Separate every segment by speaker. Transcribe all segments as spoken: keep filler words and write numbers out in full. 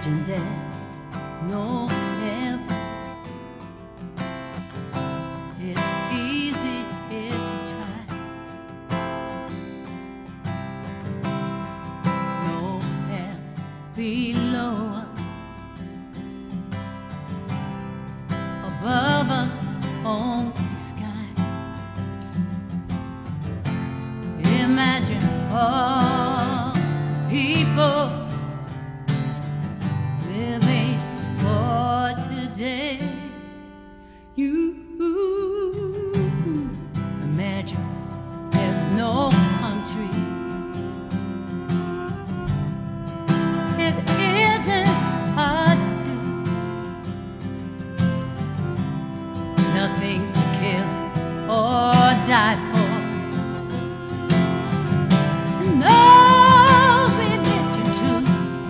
Speaker 1: Imagine that no heaven. It's easy if you try. No hell below us, above us on the sky. Imagine all the people living for today. You imagine there's no country. It isn't hard to do. Nothing to kill or die for. No religion too.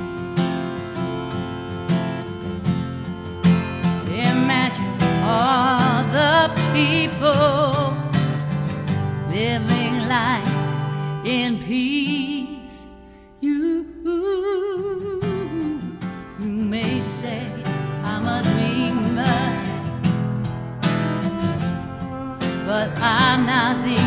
Speaker 1: Imagine all the people living life in peace. You, you may say I'm a dreamer, but I'm not the